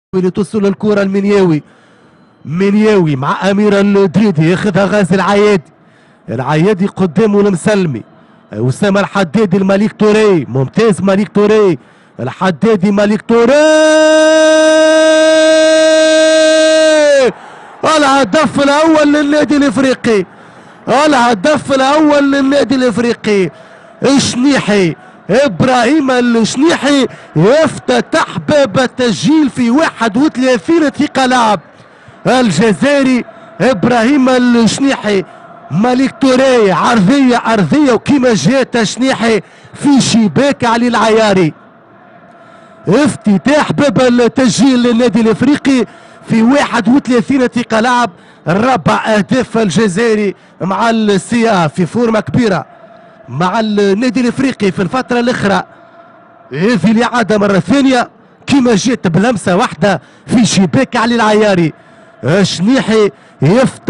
توصل الكرة المنياوي. منياوي مع امير الدريدي ياخذها غازي العيادي قدامه المسلمي. اسامه الحدادي الملك توري ممتاز. ملك توري الحدادي ملك توري الهدف الاول للنادي الافريقي. الهدف الاول للنادي الافريقي. الشنيحي ابراهيم الشنيحي يفتتح باب التسجيل في 31 دقيقة لعب. الجزائري ابراهيم الشنيحي. ملك توري عرضية وكيما جات الشنيحي في شباك علي العياري. افتتاح باب التسجيل للنادي الافريقي في 31 دقيقة لعب. الرابع اهداف الجزائري مع السيا في فورمة كبيرة مع النادي الافريقي في الفترة الاخرى. هذه الاعادة مرة ثانية كيما جات بلمسة واحدة في شباك علي العياري. الشنيحي يفتح